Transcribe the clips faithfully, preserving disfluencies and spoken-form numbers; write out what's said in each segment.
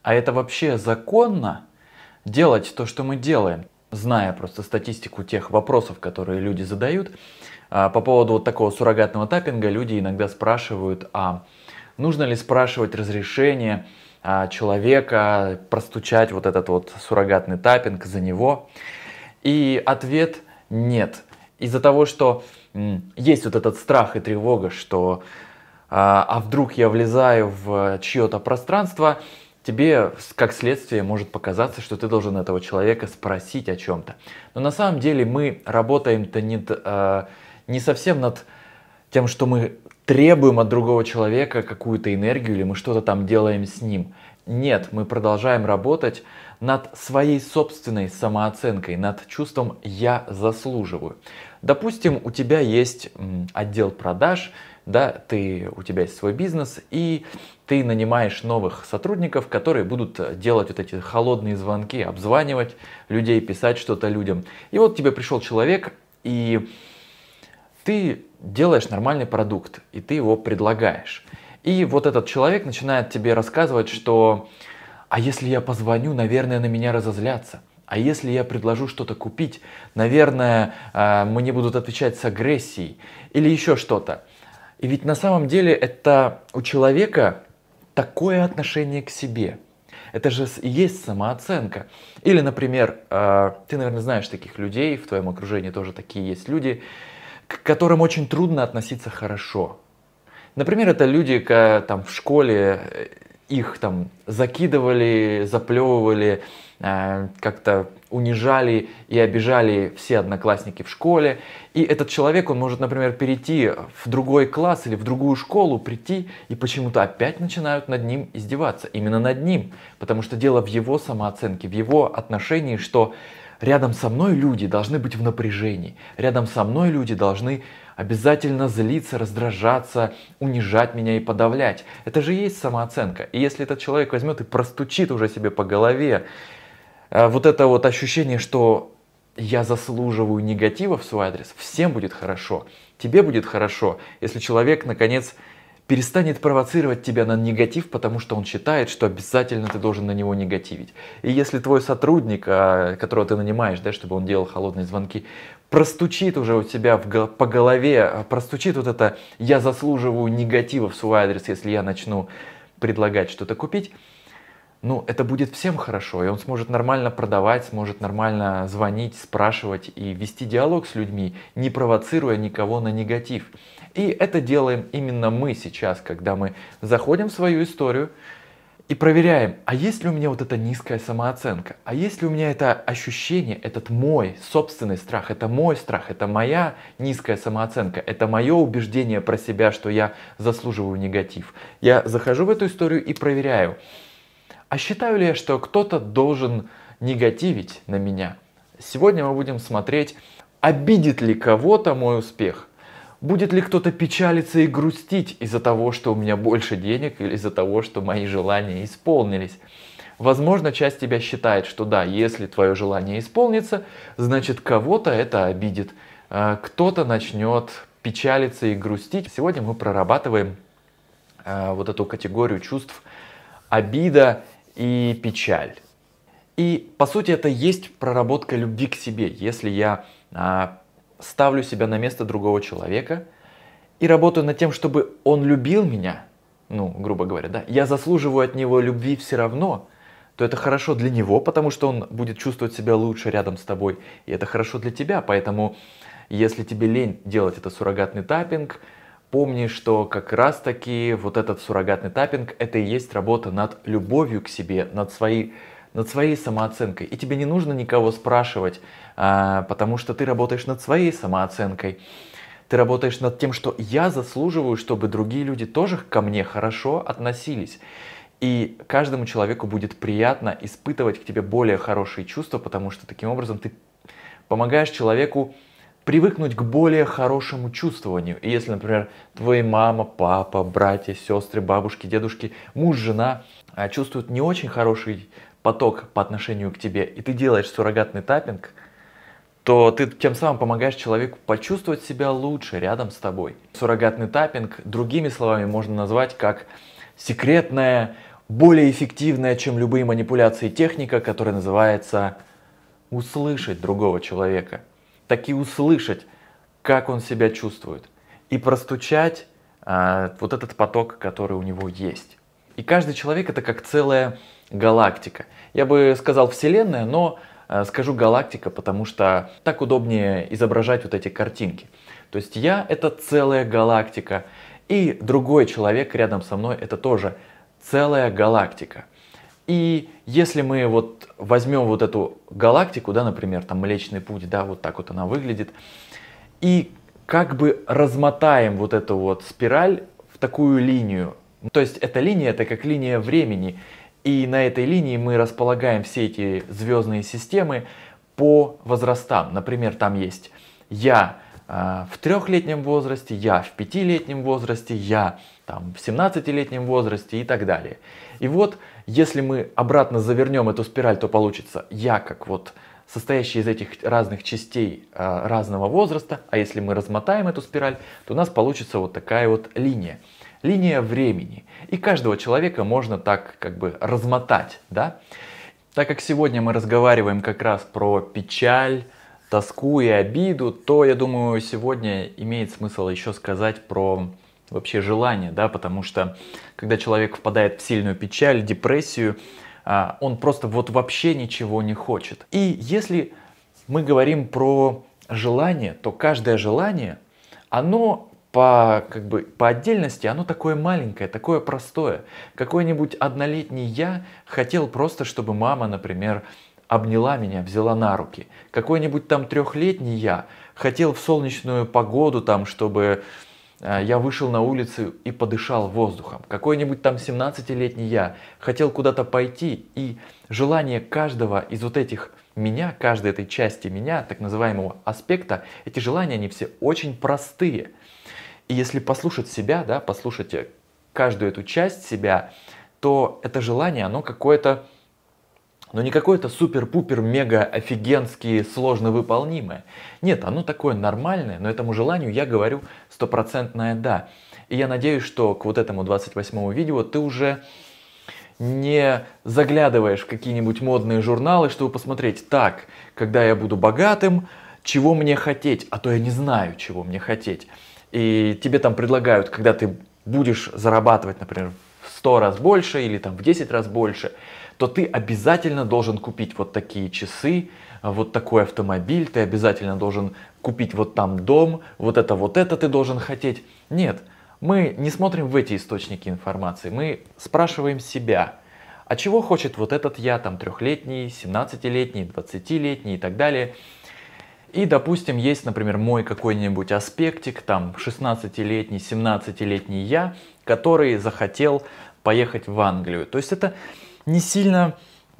А это вообще законно делать то, что мы делаем? Зная просто статистику тех вопросов, которые люди задают, а, по поводу вот такого суррогатного таппинга, люди иногда спрашивают, а нужно ли спрашивать разрешение а, человека простучать вот этот вот суррогатный таппинг за него? И ответ нет. Из-за того, что м, есть вот этот страх и тревога, что а, а вдруг я влезаю в чье-то пространство, тебе с- как следствие может показаться, что ты должен этого человека спросить о чем-то. Но на самом деле мы работаем-то не, д- а, не совсем над тем, что мы требуем от другого человека какую-то энергию или мы что-то там делаем с ним. Нет, мы продолжаем работать над своей собственной самооценкой, над чувством «я заслуживаю». Допустим, у тебя есть м, отдел продаж, да, ты, у тебя есть свой бизнес, и ты нанимаешь новых сотрудников, которые будут делать вот эти холодные звонки, обзванивать людей, писать что-то людям. И вот тебе пришел человек, и ты делаешь нормальный продукт, и ты его предлагаешь. И вот этот человек начинает тебе рассказывать, что «а если я позвоню, наверное, на меня разозлятся». А если я предложу что-то купить, наверное, а, мне будут отвечать с агрессией или еще что-то. И ведь на самом деле это у человека такое отношение к себе. Это же с- и есть самооценка. Или, например, а, ты, наверное, знаешь таких людей, в твоем окружении тоже такие есть люди, к которым очень трудно относиться хорошо. Например, это люди, ка- там в школе э, их там закидывали, заплевывали, э, как-то унижали и обижали все одноклассники в школе. И этот человек, он может, например, перейти в другой класс или в другую школу, прийти и почему-то опять начинают над ним издеваться. Именно над ним. Потому что дело в его самооценке, в его отношении, что рядом со мной люди должны быть в напряжении. Рядом со мной люди должны обязательно злиться, раздражаться, унижать меня и подавлять. Это же и есть самооценка. И если этот человек возьмет и простучит уже себе по голове э, вот это вот ощущение, что я заслуживаю негатива в свой адрес, всем будет хорошо. Тебе будет хорошо, если человек наконец перестанет провоцировать тебя на негатив, потому что он считает, что обязательно ты должен на него негативить. И если твой сотрудник, а, которого ты нанимаешь, да, чтобы он делал холодные звонки, простучит уже у тебя в, го- по голове, а, простучит вот это «я заслуживаю негатива в свой адрес, если я начну предлагать что-то купить», ну, это будет всем хорошо, и он сможет нормально продавать, сможет нормально звонить, спрашивать и вести диалог с людьми, не провоцируя никого на негатив. И это делаем именно мы сейчас, когда мы заходим в свою историю и проверяем, а есть ли у меня вот эта низкая самооценка, а есть ли у меня это ощущение, этот мой собственный страх, это мой страх, это моя низкая самооценка, это мое убеждение про себя, что я заслуживаю негатив. Я захожу в эту историю и проверяю, а считаю ли я, что кто-то должен негативить на меня? Сегодня мы будем смотреть, обидит ли кого-то мой успех. Будет ли кто-то печалиться и грустить из-за того, что у меня больше денег или из-за того, что мои желания исполнились? Возможно, часть тебя считает, что да, если твое желание исполнится, значит кого-то это обидит. А, Кто-то начнет печалиться и грустить. Сегодня мы прорабатываем а, вот эту категорию чувств обида и печаль. И по сути это есть проработка любви к себе. Если я а, ставлю себя на место другого человека и работаю над тем, чтобы он любил меня, ну, грубо говоря, да, я заслуживаю от него любви все равно, то это хорошо для него, потому что он будет чувствовать себя лучше рядом с тобой. И это хорошо для тебя, поэтому если тебе лень делать это суррогатный таппинг, помни, что как раз таки вот этот суррогатный таппинг это и есть работа над любовью к себе, над своей, над своей самооценкой. И тебе не нужно никого спрашивать, а, потому что ты работаешь над своей самооценкой. Ты работаешь над тем, что я заслуживаю, чтобы другие люди тоже ко мне хорошо относились. И каждому человеку будет приятно испытывать к тебе более хорошие чувства, потому что таким образом ты помогаешь человеку привыкнуть к более хорошему чувствованию. И если, например, твои мама, папа, братья, сестры, бабушки, дедушки, муж, жена а, чувствуют не очень хороший поток по отношению к тебе, и ты делаешь суррогатный таппинг, то ты тем самым помогаешь человеку почувствовать себя лучше рядом с тобой. Суррогатный таппинг, другими словами, можно назвать как секретная более эффективная, чем любые манипуляции, техника, которая называется услышать другого человека. Таки услышать, как он себя чувствует. И простучать а, вот этот поток, который у него есть. И каждый человек это как целая галактика. Я бы сказал вселенная, но а, скажу галактика, потому что так удобнее изображать вот эти картинки. То есть я это целая галактика. И другой человек рядом со мной это тоже целая галактика. И если мы вот возьмем вот эту галактику, да, например, там Млечный Путь, да, вот так вот она выглядит, и как бы размотаем вот эту вот спираль в такую линию. То есть эта линия это как линия времени, и на этой линии мы располагаем все эти звездные системы по возрастам. Например, там есть я э, в трехлетнем возрасте, я в пятилетнем возрасте, я там, в семнадцатилетнем возрасте и так далее. И вот, если мы обратно завернем эту спираль, то получится я как вот состоящий из этих разных частей э, разного возраста, а если мы размотаем эту спираль, то у нас получится вот такая вот линия. Линия времени. И каждого человека можно так как бы размотать, да? Так как сегодня мы разговариваем как раз про печаль, тоску и обиду, то я думаю, сегодня имеет смысл еще сказать про вообще желание, да, потому что когда человек впадает в сильную печаль, депрессию, он просто вот вообще ничего не хочет. И если мы говорим про желание, то каждое желание, оно по, как бы, по отдельности, оно такое маленькое, такое простое. Какой-нибудь однолетний я хотел просто, чтобы мама, например, обняла меня, взяла на руки. Какой-нибудь там трехлетний я хотел в солнечную погоду, там, чтобы я вышел на улицу и подышал воздухом. Какой-нибудь там семнадцатилетний я хотел куда-то пойти, и желание каждого из вот этих меня, каждой этой части меня, так называемого аспекта, эти желания, они все очень простые. И если послушать себя, да, послушать каждую эту часть себя, то это желание, оно какое-то, но не какое-то супер-пупер-мега-офигенски сложно выполнимое. Нет, оно такое нормальное, но этому желанию я говорю стопроцентное «да». И я надеюсь, что к вот этому двадцать восьмому видео ты уже не заглядываешь в какие-нибудь модные журналы, чтобы посмотреть, так, когда я буду богатым, чего мне хотеть, а то я не знаю, чего мне хотеть. И тебе там предлагают, когда ты будешь зарабатывать, например, в сто раз больше или там в десять раз больше, то ты обязательно должен купить вот такие часы, вот такой автомобиль, ты обязательно должен купить вот там дом, вот это, вот это ты должен хотеть. Нет, мы не смотрим в эти источники информации, мы спрашиваем себя, а чего хочет вот этот я, там трехлетний, семнадцатилетний, двадцатилетний и так далее. И, допустим, есть, например, мой какой-нибудь аспектик, там шестнадцатилетний, семнадцатилетний я, который захотел поехать в Англию. То есть это не сильно,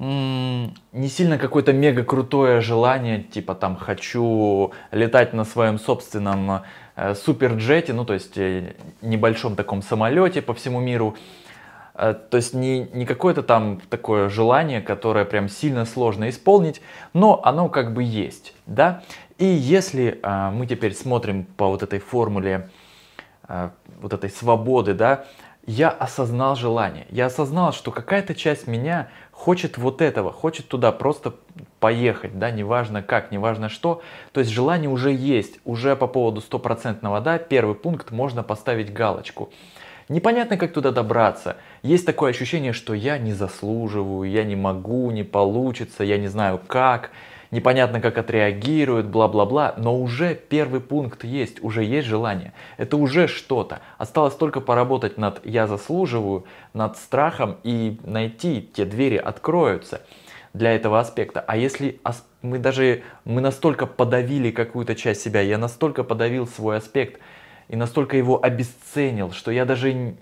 не сильно какое-то мега крутое желание, типа там хочу летать на своем собственном э, суперджете, ну то есть э, небольшом таком самолете по всему миру. Э, то есть не, не какое-то там такое желание, которое прям сильно сложно исполнить, но оно как бы есть, да. И если э, мы теперь смотрим по вот этой формуле, э, вот этой свободы, да, я осознал желание, я осознал, что какая-то часть меня хочет вот этого, хочет туда просто поехать, да, неважно как, неважно что. То есть желание уже есть, уже по поводу стопроцентного «да», первый пункт можно поставить галочку. Непонятно, как туда добраться. Есть такое ощущение, что я не заслуживаю, я не могу, не получится, я не знаю как. Непонятно, как отреагируют, бла-бла-бла, но уже первый пункт есть, уже есть желание. Это уже что-то. Осталось только поработать над «я заслуживаю», над страхом и найти, те двери откроются для этого аспекта. А если мы даже, мы настолько подавили какую-то часть себя, я настолько подавил свой аспект и настолько его обесценил, что я даже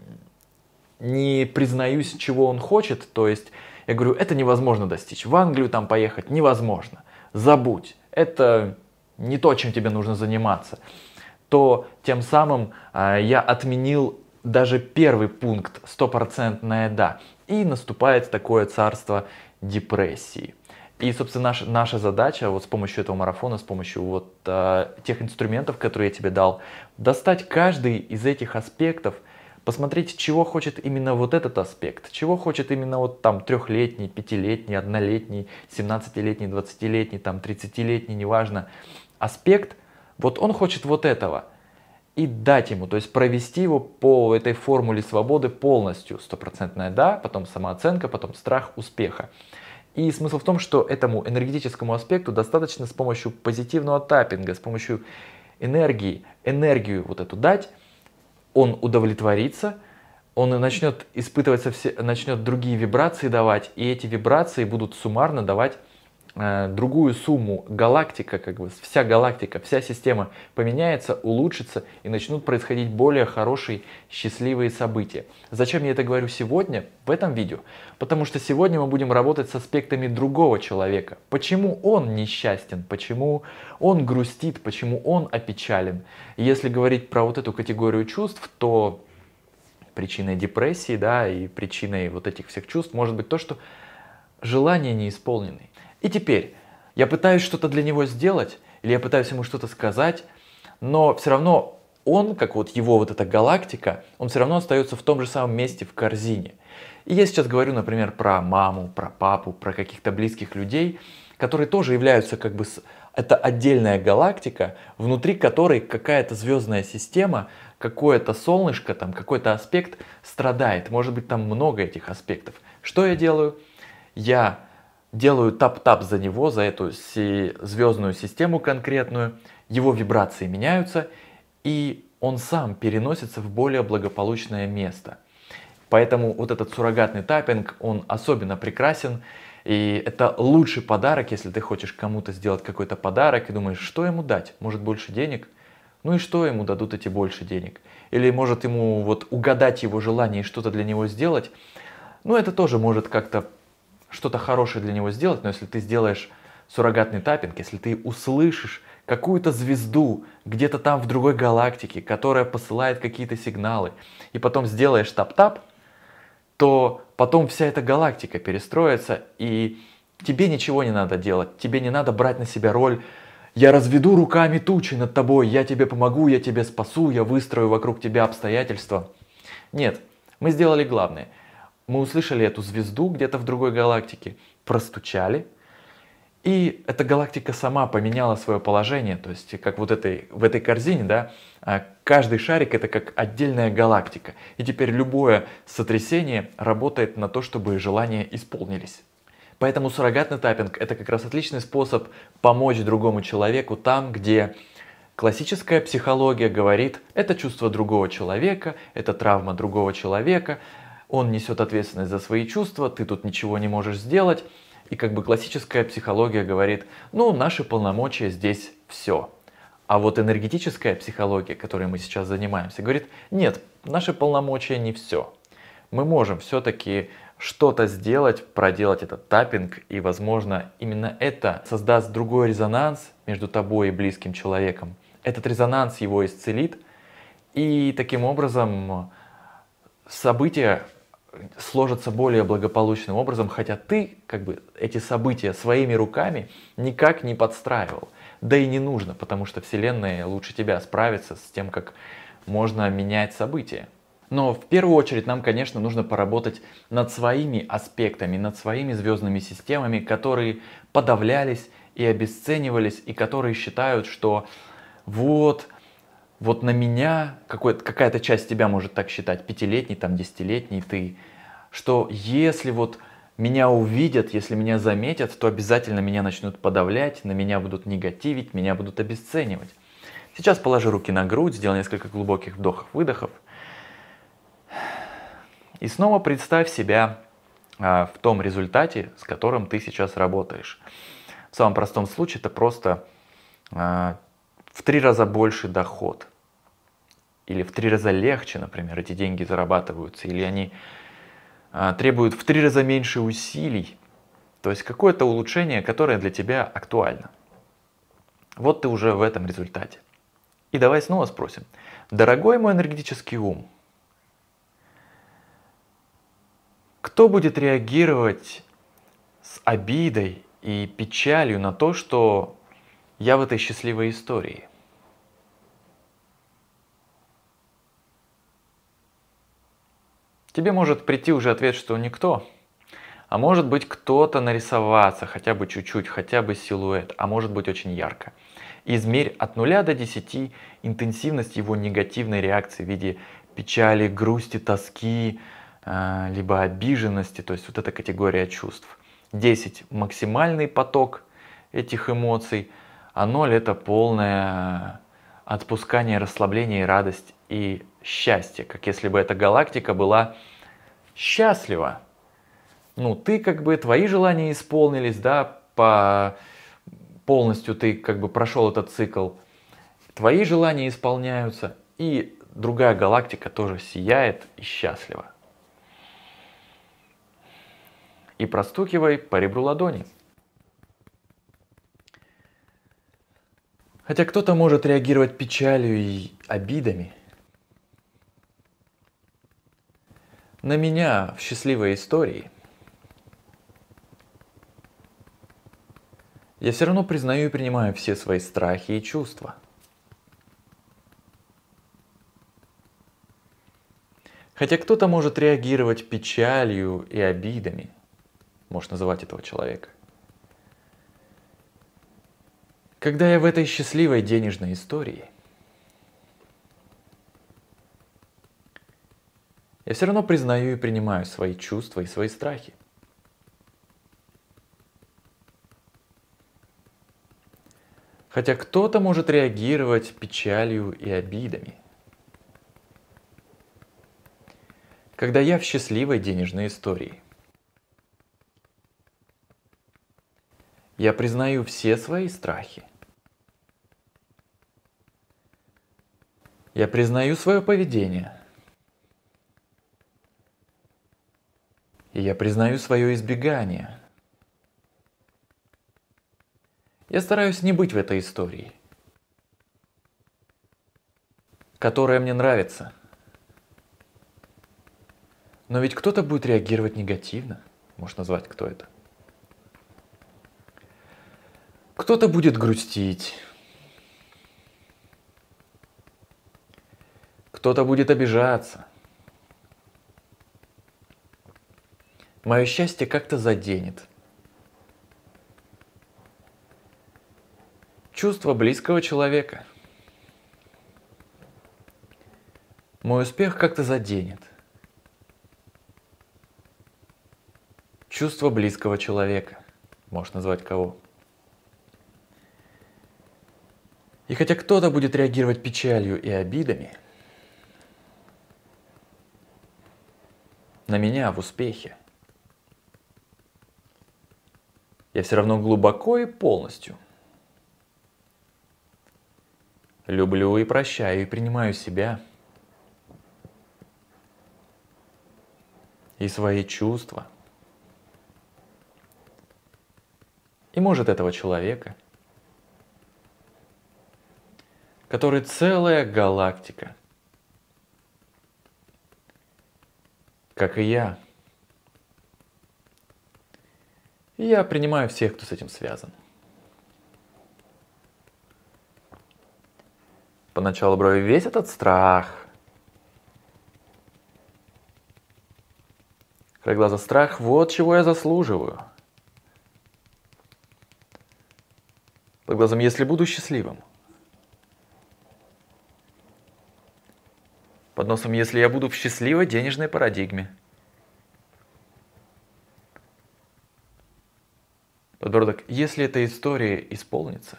не признаюсь, чего он хочет, то есть я говорю, это невозможно достичь, в Англию там поехать невозможно. Забудь, это не то, чем тебе нужно заниматься, то тем самым э, я отменил даже первый пункт стопроцентное «да». И наступает такое царство депрессии. И, собственно, наша, наша задача вот с помощью этого марафона, с помощью вот э, тех инструментов, которые я тебе дал, достать каждый из этих аспектов, Посмотрите, чего хочет именно вот этот аспект, чего хочет именно вот там трехлетний, пятилетний, однолетний, семнадцатилетний, двадцатилетний, там тридцатилетний, неважно, аспект, вот он хочет вот этого. И дать ему, то есть провести его по этой формуле свободы полностью, стопроцентное да, потом самооценка, потом страх успеха. И смысл в том, что этому энергетическому аспекту достаточно с помощью позитивного таппинга, с помощью энергии, энергию вот эту дать, он удовлетворится, он начнет испытывать, совсе, начнет другие вибрации давать, и эти вибрации будут суммарно давать э, другую сумму. Галактика, как бы вся галактика, вся система поменяется, улучшится, и начнут происходить более хорошие, счастливые события. Зачем я это говорю сегодня, в этом видео? Потому что сегодня мы будем работать с аспектами другого человека. Почему он несчастен, почему он грустит, почему он опечален. И если говорить про вот эту категорию чувств, то причиной депрессии, да, и причиной вот этих всех чувств может быть то, что желания не исполнены. И теперь я пытаюсь что-то для него сделать, или я пытаюсь ему что-то сказать, но все равно он, как вот его вот эта галактика, он все равно остается в том же самом месте в корзине. И я сейчас говорю, например, про маму, про папу, про каких-то близких людей, которые тоже являются как бы... Это отдельная галактика, внутри которой какая-то звездная система, какое-то солнышко, там какой-то аспект страдает. Может быть, там много этих аспектов. Что я делаю? Я делаю тап-тап за него, за эту звездную систему конкретную. Его вибрации меняются, и он сам переносится в более благополучное место. Поэтому вот этот суррогатный таппинг, он особенно прекрасен. И это лучший подарок, если ты хочешь кому-то сделать какой-то подарок и думаешь, что ему дать? Может, больше денег? Ну и что ему дадут эти больше денег? Или может ему вот угадать его желание и что-то для него сделать? Ну это тоже может как-то что-то хорошее для него сделать, но если ты сделаешь суррогатный таппинг, если ты услышишь какую-то звезду где-то там в другой галактике, которая посылает какие-то сигналы, и потом сделаешь тап-тап, то потом вся эта галактика перестроится, и тебе ничего не надо делать, тебе не надо брать на себя роль «я разведу руками тучи над тобой, я тебе помогу, я тебя спасу, я выстрою вокруг тебя обстоятельства». Нет, мы сделали главное. Мы услышали эту звезду где-то в другой галактике, простучали, и эта галактика сама поменяла свое положение, то есть как вот этой, в этой корзине, да, каждый шарик это как отдельная галактика. И теперь любое сотрясение работает на то, чтобы желания исполнились. Поэтому суррогатный таппинг это как раз отличный способ помочь другому человеку там, где классическая психология говорит, это чувство другого человека, это травма другого человека, он несет ответственность за свои чувства, ты тут ничего не можешь сделать. И как бы классическая психология говорит, ну, наши полномочия здесь все. А вот энергетическая психология, которой мы сейчас занимаемся, говорит, нет, наши полномочия не все. Мы можем все-таки что-то сделать, проделать этот таппинг, и, возможно, именно это создаст другой резонанс между тобой и близким человеком. Этот резонанс его исцелит, и таким образом события сложатся более благополучным образом, хотя ты как бы эти события своими руками никак не подстраивал. Да и не нужно, потому что Вселенная лучше тебя справится с тем, как можно менять события. Но в первую очередь нам, конечно, нужно поработать над своими аспектами, над своими звездными системами, которые подавлялись и обесценивались, и которые считают, что вот... Вот на меня, какая-то часть тебя может так считать, пятилетний, там, десятилетний ты, что если вот меня увидят, если меня заметят, то обязательно меня начнут подавлять, на меня будут негативить, меня будут обесценивать. Сейчас положи руки на грудь, сделай несколько глубоких вдохов-выдохов. И снова представь себя а, в том результате, с которым ты сейчас работаешь. В самом простом случае это просто а, в три раза больше доход. Или в три раза легче, например, эти деньги зарабатываются. Или они а, требуют в три раза меньше усилий. То есть какое-то улучшение, которое для тебя актуально. Вот ты уже в этом результате. И давай снова спросим. Дорогой мой энергетический ум, кто будет реагировать с обидой и печалью на то, что я в этой счастливой истории? Тебе может прийти уже ответ, что никто. А может быть кто-то нарисоваться, хотя бы чуть-чуть, хотя бы силуэт, а может быть очень ярко. Измерь от нуля до десяти интенсивность его негативной реакции в виде печали, грусти, тоски, э, либо обиженности, то есть вот эта категория чувств. десять максимальный поток этих эмоций, а ноль это полное отпускание, расслабление, радость и счастье, как если бы эта галактика была счастлива. Ну, ты как бы, твои желания исполнились, да, по полностью ты как бы прошел этот цикл, твои желания исполняются, и другая галактика тоже сияет и счастлива. И простукивай по ребру ладони. Хотя кто-то может реагировать печалью и обидами. На меня в счастливой истории я все равно признаю и принимаю все свои страхи и чувства. Хотя кто-то может реагировать печалью и обидами, можешь называть этого человека. Когда я в этой счастливой денежной истории, я все равно признаю и принимаю свои чувства и свои страхи. Хотя кто-то может реагировать печалью и обидами. Когда я в счастливой денежной истории, я признаю все свои страхи. Я признаю свое поведение. И я признаю свое избегание. Я стараюсь не быть в этой истории, которая мне нравится. Но ведь кто-то будет реагировать негативно. Можешь назвать, кто это. Кто-то будет грустить. Кто-то будет обижаться. Мое счастье как-то заденет. Чувство близкого человека. Мой успех как-то заденет. Чувство близкого человека. Можешь назвать кого. И хотя кто-то будет реагировать печалью и обидами, на меня в успехе, я все равно глубоко и полностью люблю и прощаю и принимаю себя и свои чувства, и может этого человека, который целая галактика, как и я. И я принимаю всех, кто с этим связан. Поначалу брови весь этот страх. Край глаза страх, вот чего я заслуживаю. Под глазом, если буду счастливым. Под носом, если я буду в счастливой денежной парадигме. Подбородок, если эта история исполнится.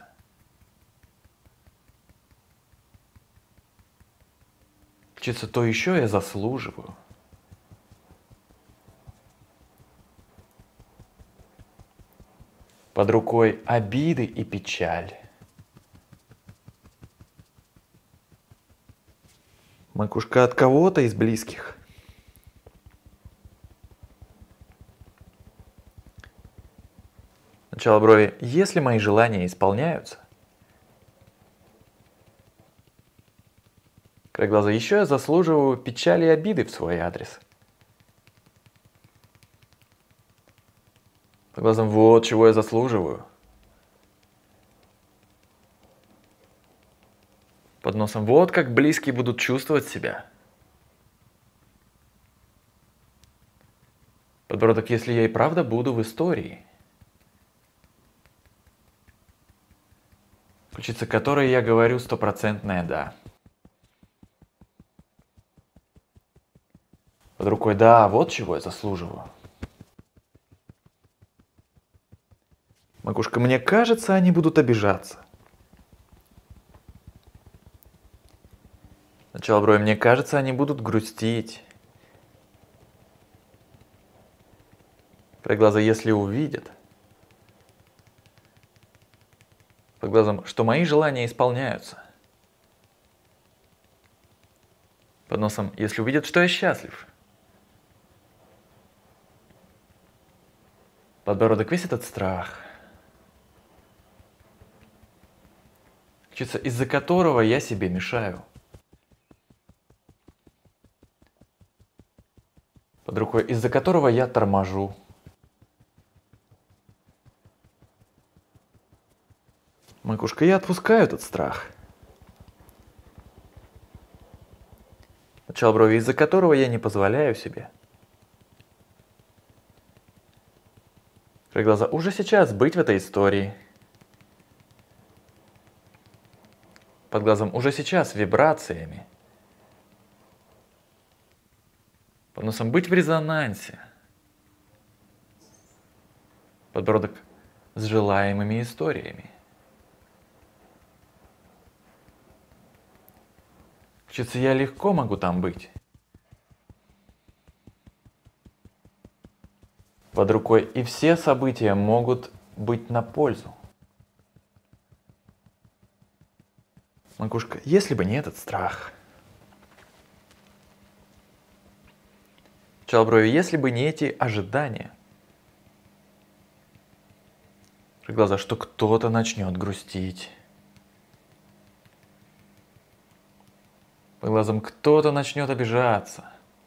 Чисто то еще я заслуживаю. Под рукой обиды и печаль. Макушка от кого-то из близких. Начало брови. Если мои желания исполняются. Край глаза. Еще я заслуживаю печали и обиды в свой адрес. Под глазом. Вот чего я заслуживаю. Под носом. Вот как близкие будут чувствовать себя. Подбородок, если я и правда буду в истории, ключица которой я говорю стопроцентное «да». Под рукой «да, вот чего я заслуживаю». Макушка, мне кажется, они будут обижаться. Начало брови, мне кажется, они будут грустить. Под глаза, если увидят. Под глазом, что мои желания исполняются. Под носом, если увидят, что я счастлив. Подбородок, весь этот страх, из-за которого я себе мешаю. Под рукой, из-за которого я торможу. Макушка, я отпускаю этот страх. Начало брови, из-за которого я не позволяю себе. Про глаза, уже сейчас быть в этой истории. Под глазом, уже сейчас вибрациями. Под носом, быть в резонансе. Подбородок, с желаемыми историями. Ключица, я легко могу там быть. Под рукой, и все события могут быть на пользу. Макушка, если бы не этот страх. Начало брови, если бы не эти ожидания. Глаза, что кто-то начнет грустить. По глазам, кто-то начнет обижаться.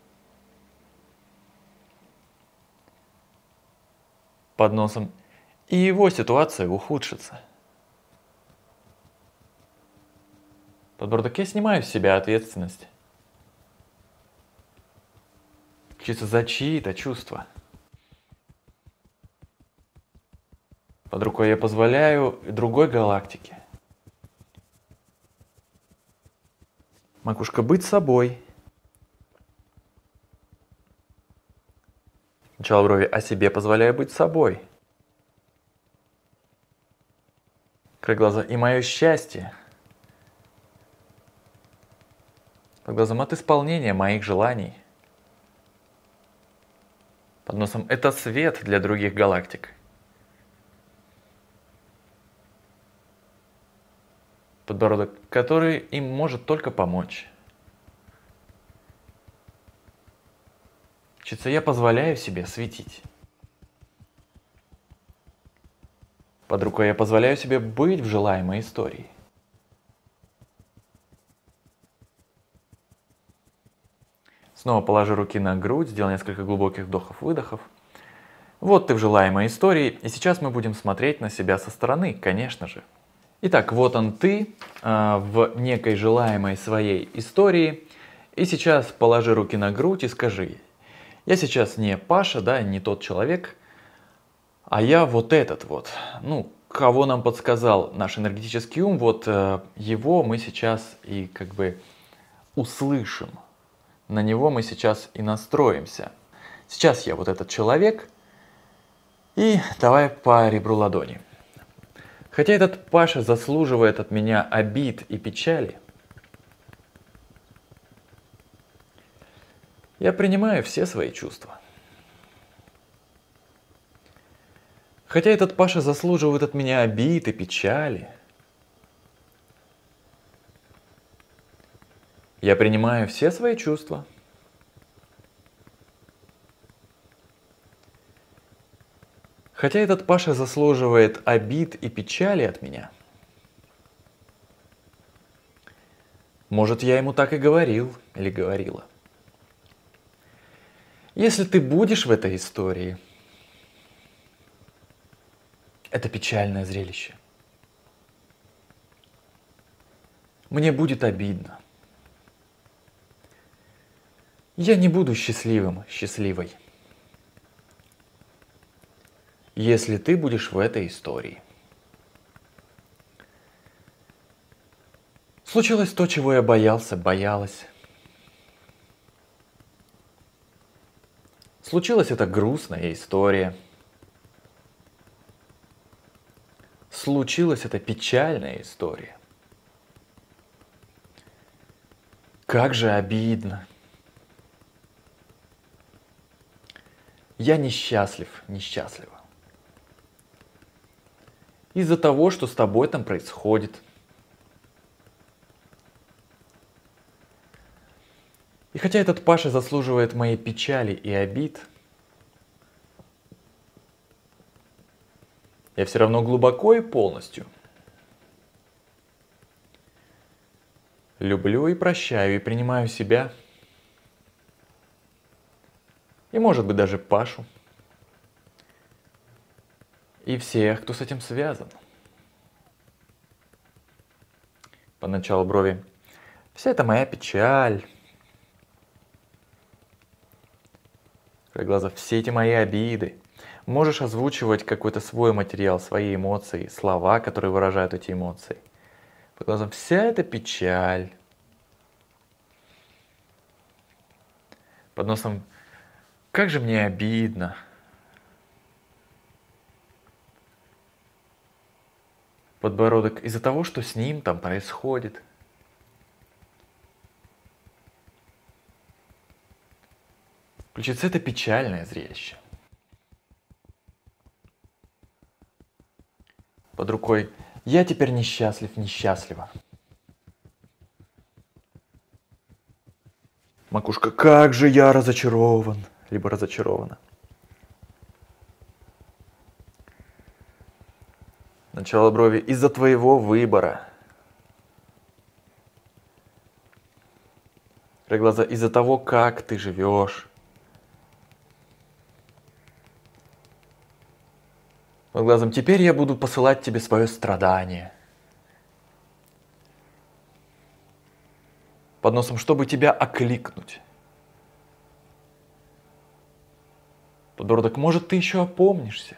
Под носом, и его ситуация ухудшится. Подбородок, я снимаю с себя ответственность. Ключица, за чьи-то чувства. Под рукой, я позволяю другой галактике. Макушка, быть собой. Начало брови, о себе позволяю быть собой. Край глаза, и мое счастье. Под глазом, от исполнения моих желаний. Под носом, это свет для других галактик. Подбородок, который им может только помочь. Ключица, я позволяю себе светить. Под рукой, я позволяю себе быть в желаемой истории. Снова положи руки на грудь, сделай несколько глубоких вдохов-выдохов. Вот ты в желаемой истории, и сейчас мы будем смотреть на себя со стороны, конечно же. Итак, вот он ты э, в некой желаемой своей истории. И сейчас положи руки на грудь и скажи: я сейчас не Паша, да, не тот человек, а я вот этот вот. Ну, кого нам подсказал наш энергетический ум, вот э, его мы сейчас и как бы услышим. На него мы сейчас и настроимся. Сейчас я вот этот человек, и давай по ребру ладони. Хотя этот Паша заслуживает от меня обид и печали, я принимаю все свои чувства. Хотя этот Паша заслуживает от меня обид и печали, я принимаю все свои чувства. Хотя этот Паша заслуживает обид и печали от меня. Может, я ему так и говорил или говорила. Если ты будешь в этой истории, это печальное зрелище. Мне будет обидно. Я не буду счастливым, счастливой. если ты будешь в этой истории. Случилось то, чего я боялся, боялась. Случилась эта грустная история. Случилась эта печальная история. Как же обидно. Я несчастлив, несчастлива. Из-за того, что с тобой там происходит. И хотя этот Паша заслуживает моей печали и обид, я все равно глубоко и полностью люблю и прощаю и принимаю себя. И может быть даже Пашу. И всех, кто с этим связан. Поначалу брови. Вся эта моя печаль. Глаза, все эти мои обиды. Можешь озвучивать какой-то свой материал, свои эмоции, слова, которые выражают эти эмоции. По глазам вся эта печаль. Под носом, как же мне обидно. Подбородок, из-за того, что с ним там происходит. Включится это печальное зрелище. Под рукой, я теперь несчастлив, несчастлива. Макушка, как же я разочарован, либо разочарована. Начало брови, из-за твоего выбора. Глаза, из-за того, как ты живешь. Под глазом, теперь я буду посылать тебе свое страдание. Под носом, чтобы тебя окликнуть. Подбородок, может, ты еще опомнишься.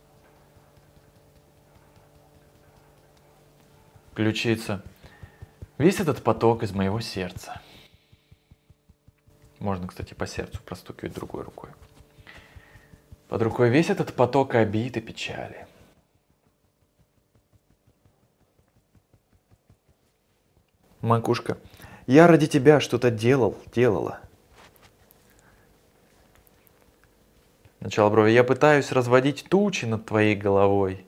Ключица, весь этот поток из моего сердца. Можно, кстати, по сердцу простукивать другой рукой. Под рукой весь этот поток обид и печали. Макушка, я ради тебя что-то делал, делала. Начало брови, я пытаюсь разводить тучи над твоей головой.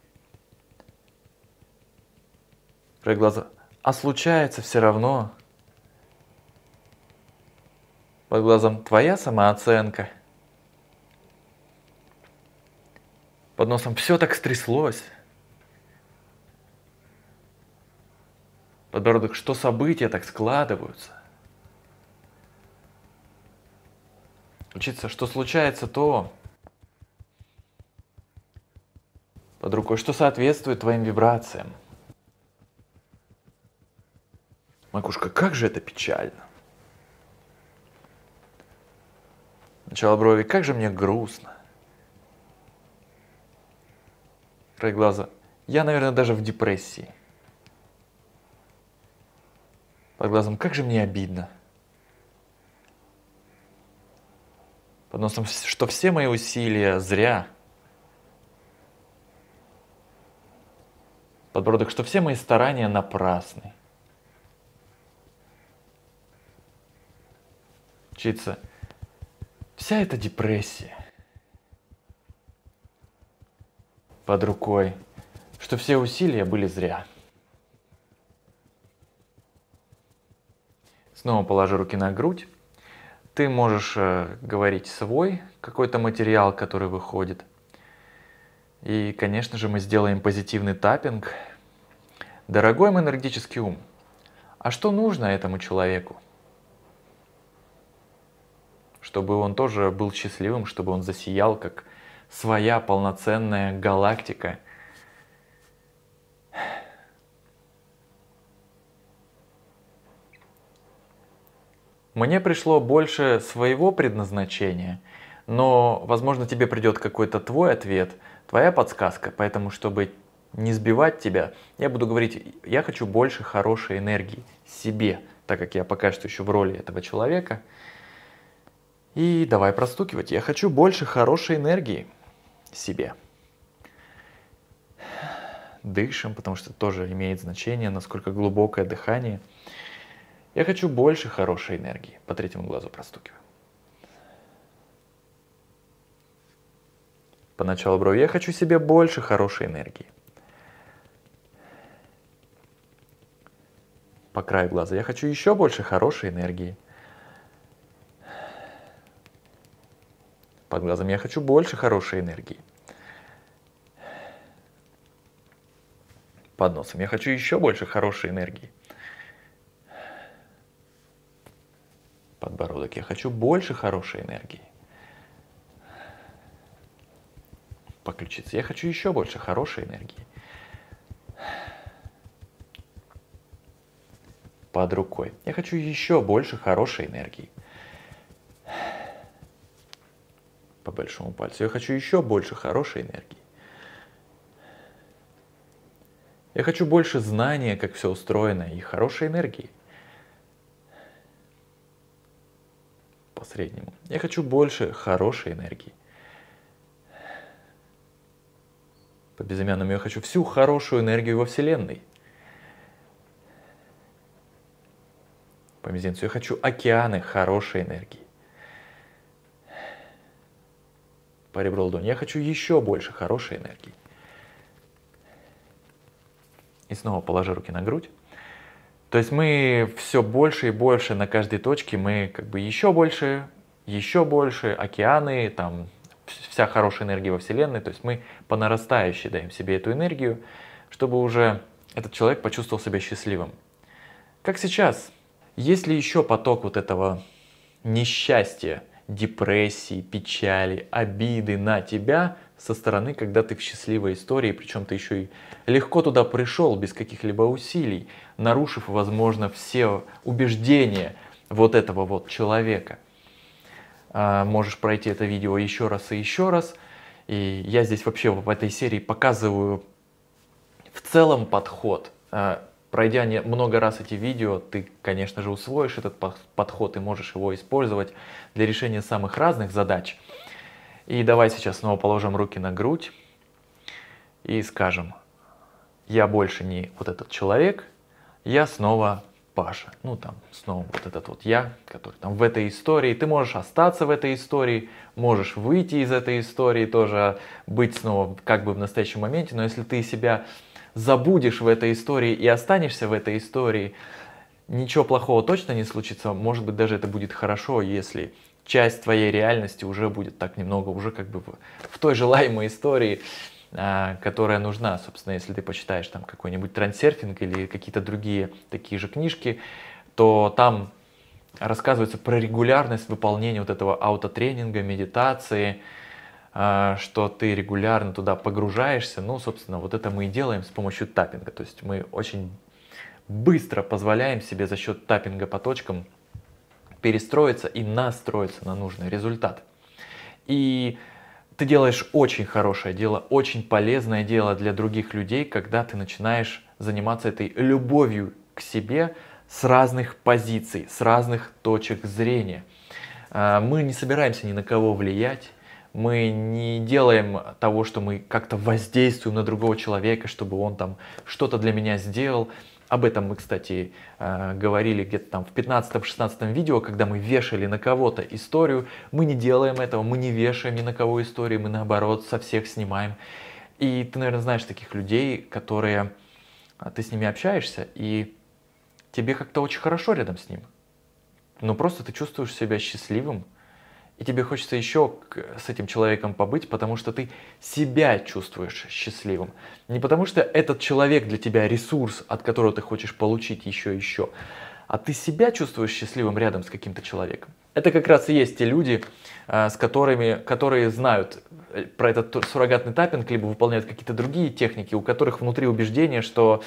Про глаза, а случается все равно. Под глазом твоя самооценка. Под носом все так стряслось. Подбородок, что события так складываются. Учиться, что случается то. Под рукой, что соответствует твоим вибрациям. Макушка, как же это печально. Начало брови, как же мне грустно. Край глаза, я, наверное, даже в депрессии. Под глазом, как же мне обидно. Под носом, что все мои усилия зря. Подбородок, что все мои старания напрасны. Учиться, вся эта депрессия. Под рукой, что все усилия были зря. Снова положи руки на грудь. Ты можешь э, говорить свой какой-то материал, который выходит. И, конечно же, мы сделаем позитивный таппинг. Дорогой мой энергетический ум, а что нужно этому человеку? Чтобы он тоже был счастливым, чтобы он засиял, как своя полноценная галактика. Мне пришло больше своего предназначения, но, возможно, тебе придет какой-то твой ответ, твоя подсказка, поэтому, чтобы не сбивать тебя, я буду говорить, я хочу больше хорошей энергии себе, так как я пока что еще в роли этого человека. И давай простукивать, я хочу больше хорошей энергии себе. Дышим, потому что тоже имеет значение, насколько глубокое дыхание. Я хочу больше хорошей энергии. По третьему глазу простукиваем. По началу брови. Я хочу себе больше хорошей энергии. По краю глаза. Я хочу еще больше хорошей энергии. Под глазом. Я хочу больше хорошей энергии. Под носом. Я хочу еще больше хорошей энергии. Подбородок. Я хочу больше хорошей энергии. По ключице. Я хочу еще больше хорошей энергии. Под рукой. Я хочу еще больше хорошей энергии. По большому пальцу. Я хочу еще больше хорошей энергии. Я хочу больше знания, как все устроено, и хорошей энергии. По среднему. Я хочу больше хорошей энергии. По безымянному. Я хочу всю хорошую энергию во Вселенной. По мизинцу. Я хочу океаны хорошей энергии. По ребру ладони. Я хочу еще больше хорошей энергии. И снова положи руки на грудь. То есть мы все больше и больше на каждой точке, мы как бы еще больше, еще больше, океаны, там вся хорошая энергия во Вселенной. То есть мы по нарастающей даем себе эту энергию, чтобы уже этот человек почувствовал себя счастливым. Как сейчас. Есть ли еще поток вот этого несчастья, депрессии, печали, обиды на тебя со стороны, когда ты в счастливой истории, причем ты еще и легко туда пришел, без каких-либо усилий, нарушив, возможно, все убеждения вот этого вот человека. А, можешь пройти это видео еще раз и еще раз. И я здесь вообще в этой серии показываю в целом подход. А, пройдя не, много раз эти видео, ты, конечно же, усвоишь этот подход и можешь его использовать для решения самых разных задач. И давай сейчас снова положим руки на грудь и скажем, я больше не вот этот человек, я снова Паша. Ну там снова вот этот вот я, который там в этой истории. Ты можешь остаться в этой истории, можешь выйти из этой истории, тоже быть снова как бы в настоящем моменте. Но если ты себя забудешь в этой истории и останешься в этой истории, ничего плохого точно не случится. Может быть, даже это будет хорошо, если часть твоей реальности уже будет так немного, уже как бы в, в той желаемой истории, а, которая нужна. Собственно, если ты почитаешь там какой-нибудь трансерфинг или какие-то другие такие же книжки, то там рассказывается про регулярность выполнения вот этого аутотренинга, медитации, а, что ты регулярно туда погружаешься. Ну, собственно, вот это мы и делаем с помощью таппинга. То есть мы очень быстро позволяем себе за счет таппинга по точкам перестроиться и настроиться на нужный результат. И ты делаешь очень хорошее дело, очень полезное дело для других людей, когда ты начинаешь заниматься этой любовью к себе с разных позиций, с разных точек зрения. Мы не собираемся ни на кого влиять, мы не делаем того, что мы как-то воздействуем на другого человека, чтобы он там что-то для меня сделал. Об этом мы, кстати, говорили где-то там в пятнадцатом-шестнадцатом видео, когда мы вешали на кого-то историю. Мы не делаем этого, мы не вешаем ни на кого истории, мы наоборот со всех снимаем. И ты, наверное, знаешь таких людей, которые, ты с ними общаешься, и тебе как-то очень хорошо рядом с ним. Но просто ты чувствуешь себя счастливым, и тебе хочется еще с этим человеком побыть, потому что ты себя чувствуешь счастливым. Не потому что этот человек для тебя ресурс, от которого ты хочешь получить еще и еще, а ты себя чувствуешь счастливым рядом с каким-то человеком. Это как раз и есть те люди, с которыми, которые знают про этот суррогатный таппинг, либо выполняют какие-то другие техники, у которых внутри убеждение, что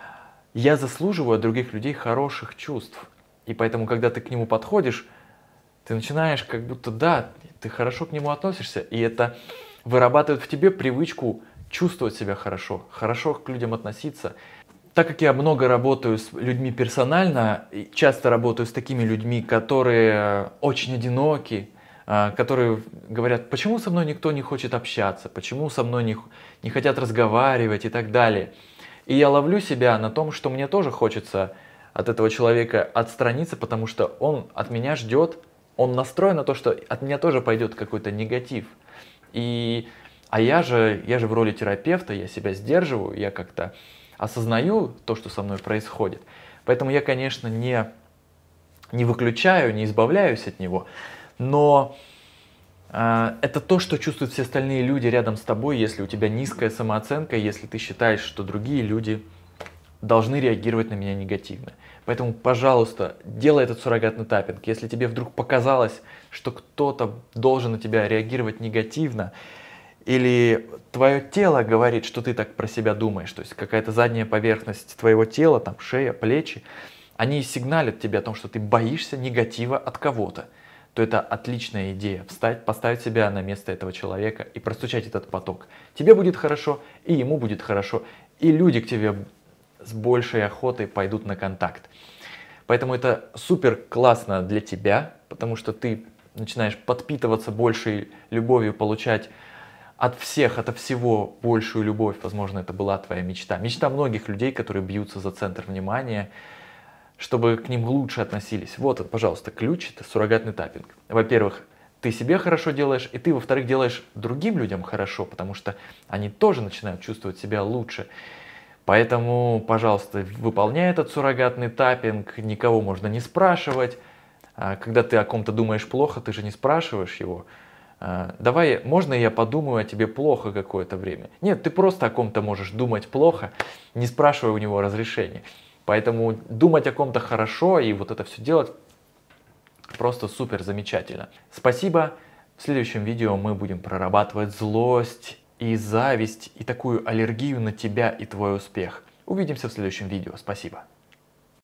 я заслуживаю от других людей хороших чувств. И поэтому, когда ты к нему подходишь, ты начинаешь как будто, да, ты хорошо к нему относишься, и это вырабатывает в тебе привычку чувствовать себя хорошо, хорошо к людям относиться. Так как я много работаю с людьми персонально, и часто работаю с такими людьми, которые очень одиноки, а, которые говорят, почему со мной никто не хочет общаться, почему со мной не, х- не хотят разговаривать и так далее. И я ловлю себя на том, что мне тоже хочется от этого человека отстраниться, потому что он от меня ждет, он настроен на то, что от меня тоже пойдет какой-то негатив. И, а я же, я же в роли терапевта, я себя сдерживаю, я как-то осознаю то, что со мной происходит. Поэтому я, конечно, не, не выключаю, не избавляюсь от него, но э, это то, что чувствуют все остальные люди рядом с тобой, если у тебя низкая самооценка, если ты считаешь, что другие люди должны реагировать на меня негативно. Поэтому, пожалуйста, делай этот суррогатный таппинг. Если тебе вдруг показалось, что кто-то должен на тебя реагировать негативно, или твое тело говорит, что ты так про себя думаешь, то есть какая-то задняя поверхность твоего тела, там шея, плечи, они сигналят тебе о том, что ты боишься негатива от кого-то, то это отличная идея встать, поставить себя на место этого человека и простучать этот поток. Тебе будет хорошо, и ему будет хорошо, и люди к тебе с большей охотой пойдут на контакт. Поэтому это супер классно для тебя, потому что ты начинаешь подпитываться большей любовью, получать от всех, ото всего большую любовь. Возможно, это была твоя мечта. Мечта многих людей, которые бьются за центр внимания, чтобы к ним лучше относились. Вот, пожалуйста, ключ — это суррогатный таппинг. Во-первых, ты себе хорошо делаешь, и ты, во-вторых, делаешь другим людям хорошо, потому что они тоже начинают чувствовать себя лучше. Поэтому, пожалуйста, выполняй этот суррогатный таппинг, никого можно не спрашивать. Когда ты о ком-то думаешь плохо, ты же не спрашиваешь его. Давай, можно я подумаю о тебе плохо какое-то время? Нет, ты просто о ком-то можешь думать плохо, не спрашивая у него разрешения. Поэтому думать о ком-то хорошо и вот это все делать просто супер замечательно. Спасибо. В следующем видео мы будем прорабатывать злость и зависть, и такую аллергию на тебя и твой успех. Увидимся в следующем видео. Спасибо.